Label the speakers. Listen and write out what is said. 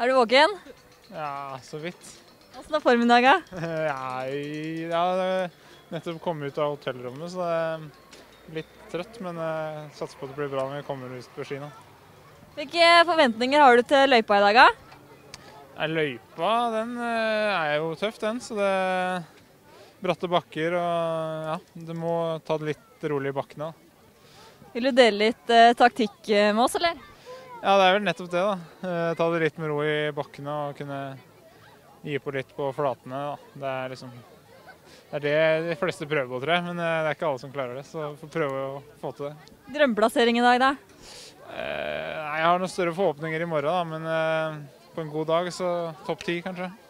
Speaker 1: Er du våken?
Speaker 2: Ja, så vidt.
Speaker 1: Hvordan er formiddagen?
Speaker 2: Jeg har nettopp kommet ut av hotellrommet, så det er litt trøtt, men jeg satser på at det blir bra når vi kommer ut på ski nå.
Speaker 1: Hvilke forventninger har du til løypa i dag, da?
Speaker 2: Løypa, den er jo tøff, den, så det er bratte bakker, og ja, du må ta det litt rolig i bakkene.
Speaker 1: Vil du dele litt taktikk med oss, eller?
Speaker 2: Ja, det er vel nettopp det, da. Ta det litt med ro i bakkene og kunne gi på litt på flatene, da. Det er liksom, det er det de fleste prøver på, tror jeg, men det er ikke alle som klarer det, så vi får prøve å få til det.
Speaker 1: Drømmeplassering i dag, da?
Speaker 2: Jeg har noen større forhåpninger i morgen, da, men på en god dag så topp 10 kanskje.